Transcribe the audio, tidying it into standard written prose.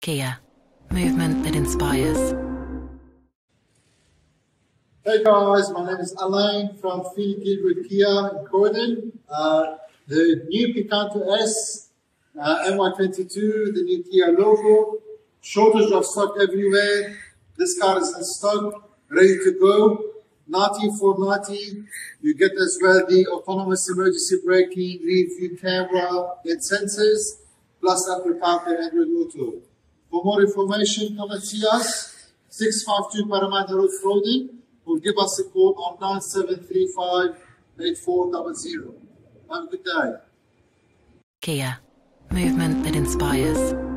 Kia. Movement that inspires. Hey guys, my name is Alain from Feel Good with Kia in Croydon. The new Picanto S, NY22, the new Kia logo, shortage of stock everywhere. This car is in stock, ready to go. 9490, you get as well the autonomous emergency braking, rear view camera, and sensors, plus Apple CarPlay and Android Auto. For more information, come and see us, 652 Parramatta Road, Croydon, or give us a call on 9735 8400. Have a good day. Kia. Movement that inspires.